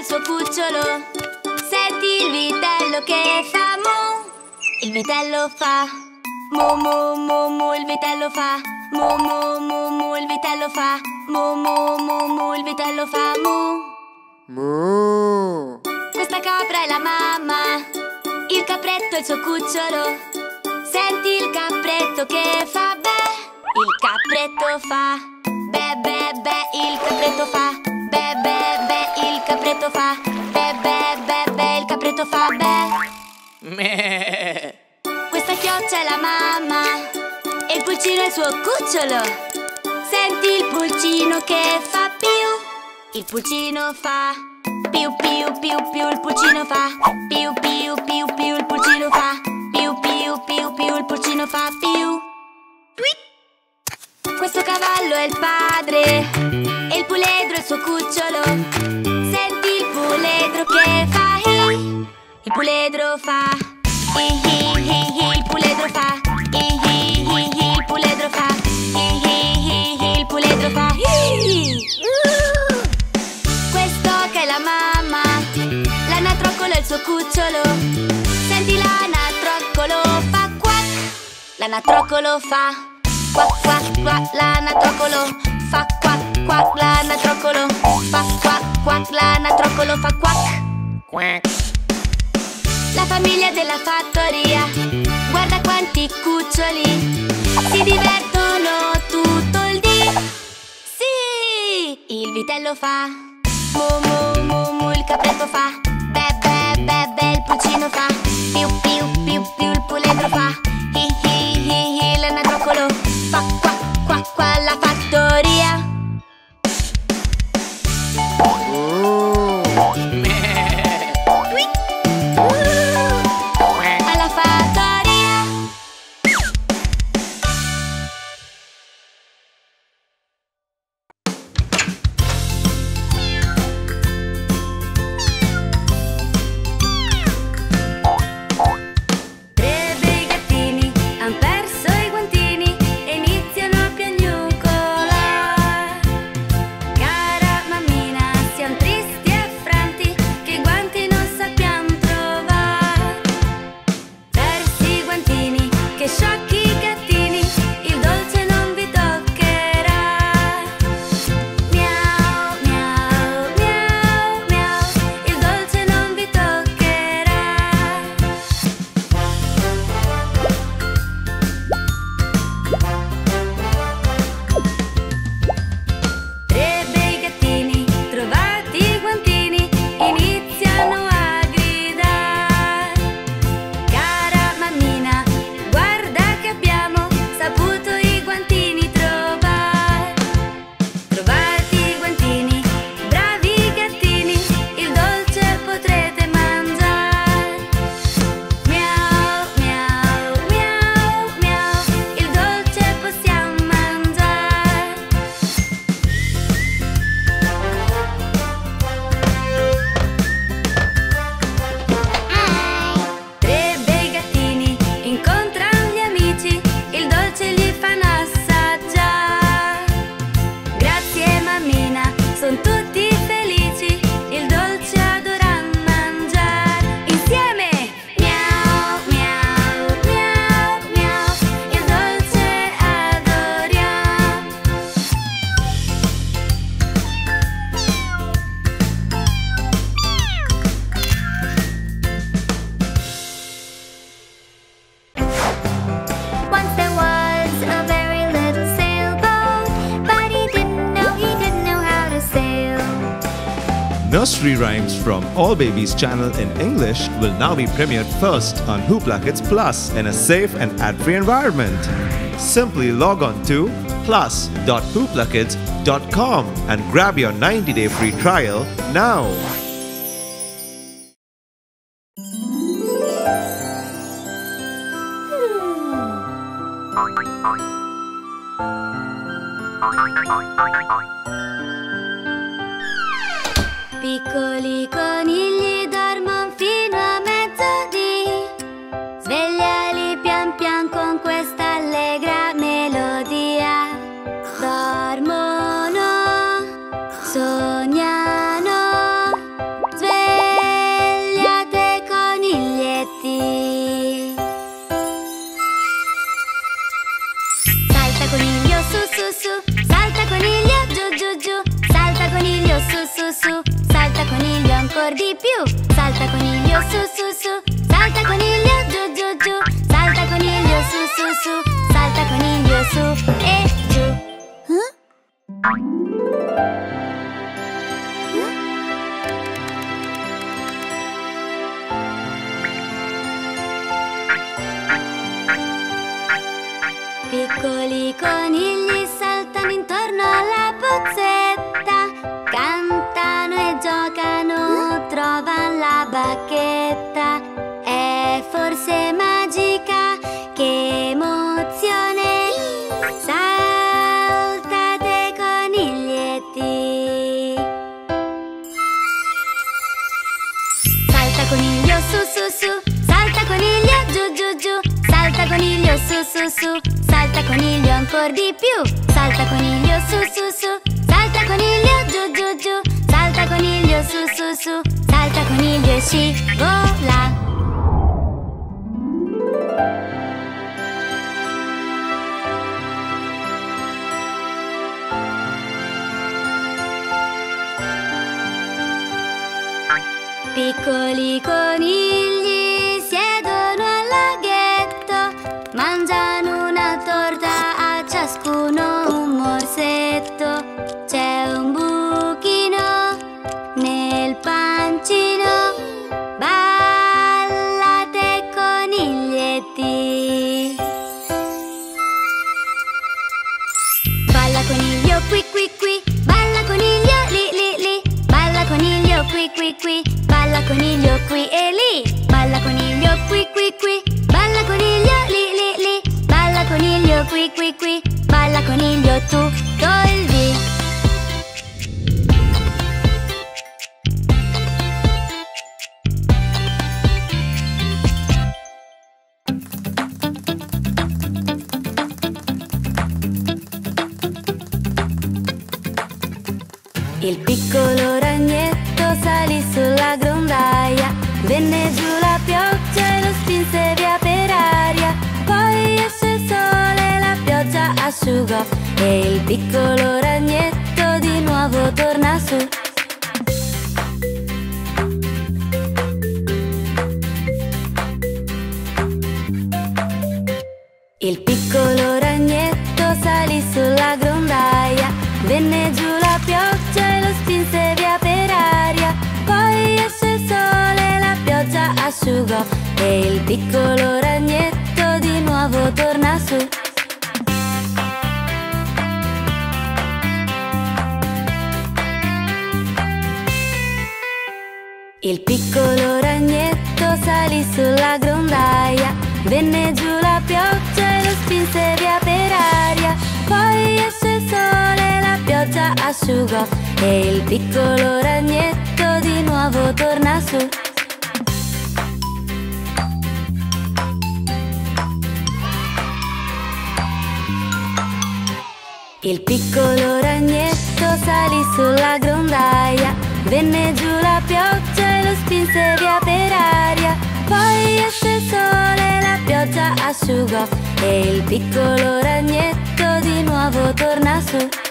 suo cucciolo. Senti il vitello che fa mu. Il vitello fa mu mu mu mu, il vitello fa mu mu mu mu, il vitello fa mu mu mu mu, il vitello fa mu. Mu. Questa capra è la mamma, il capretto è il suo cucciolo. Senti il capretto che fa beh. Il capretto fa beh beh beh, il capretto fa beh beh beh, il capretto fa beh beh beh beh, il capretto fa beh. Meh. Questa chioccia è la mamma e il pulcino è il suo cucciolo. Senti il pulcino che fa più. Il pulcino fa più più più più, il pulcino fa più più più più, il pulcino fa più più più più, il pulcino fa più. Questo cavallo è il padre e il puledro è il suo cucciolo. Senti il puledro che fa hi. Il puledro fa hi hi hi hi, il puledro fa hi hi hi hi, il puledro fa hi hi hi hi, il puledro fa hi. Quest'oca è la mamma, l'anatroccolo è il suo cucciolo. Senti l'anatroccolo fa quack. L'anatroccolo fa quack quack quack, l'anatroccolo fa quack quack, l'anatroccolo fa quack quack, l'anatroccolo fa quack. Quack. La famiglia della fattoria, guarda quanti cuccioli, si divertono tutto il dì. Sì! Il vitello fa mu mu mu mu, il capretto fa beh beh beh beh, il pulcino fa più più più più, il puledro fa hi hi hi hi, l'anatroccolo fa quack quack quack, la fattoria. Alla fattoria. Tre bei gattini han perso i guantini e iniziano a piagnucolare. Cara mammina, siamo tristi e affranti che i guanti non sappiamo trovare. Persi i guantini, che sciocchi gattini, il dolce non vi toccherà. Miau, miau, miau, miau, il dolce non vi toccherà. Tre bei gattini, trovati i guantini, iniziano a gridare. Cara mammina, guarda che abbiamo saputo i guantini trovare. Trovati i guantini, bravi gattini, il dolce potrete mangiare. Miau, miau, miau, miau, il dolce possiamo mangiare. Tre bei gattini incontrano gli amici, il dolce gli fanno assaggiare. Grazie mammina, son tutti felici, il dolce adoran mangiare. Insieme! Miau, miau, miau, miau, il dolce adoriamo. Once there was a very little sailboat, but he didn't know how to sail. Nursery rhymes from All Babies channel in English will now be premiered first on Hoopla Kids Plus in a safe and ad-free environment. Simply log on to plus.hooplakids.com and grab your 90-day free trial now. Piccoli conigli dormono fino a mezzodì. Svegliali pian pian con questa allegra melodia. Dormono, sognano, su. Salta coniglio giù giù giù. Salta coniglio su su su. Salta coniglio su e giù. Piccoli conigli saltano intorno alla pozzetta, cantano e giocano, trovano la bacchetta. È forse magica, che emozione! Saltate coniglietti! Salta coniglio su su su, salta coniglio giù giù giù. Salta coniglio su su su, salta coniglio ancora di più. Salta coniglio su su su, salta coniglio giù giù giù. Salta coniglio su su su, salta coniglio e scivola. Piccoli conigli siedono al laghetto, mangiano una torta, a ciascuno un morsetto. C'è un buchino nel pancino, ballate coniglietti. Balla coniglio qui qui qui, balla coniglio lì lì lì. Balla coniglio qui qui qui, balla coniglio qui e lì. Balla coniglio qui qui qui, balla coniglio lì lì lì. Balla coniglio qui qui qui, balla coniglio tutto il dì. Il piccolo ragnetto salì sulla grondaia, venne giù la pioggia e lo spinse via per aria. Poi esce il sole, la pioggia asciugò e il piccolo ragnetto di nuovo torna su. Il piccolo ragnetto salì sulla grondaia, venne giù la pioggia e lo spinse via per aria. Poi esce il sole, la pioggia asciugò e il piccolo ragnetto di nuovo torna su. Il piccolo ragnetto salì sulla grondaia, venne giù la pioggia e lo spinse via per aria. Poi esce il sole, la pioggia asciugò e il piccolo ragnetto di nuovo torna su. Il piccolo ragnetto salì sulla grondaia, venne giù la pioggia e lo spinse via per aria. Poi esce il sole, la pioggia asciugò e il piccolo ragnetto di nuovo torna su.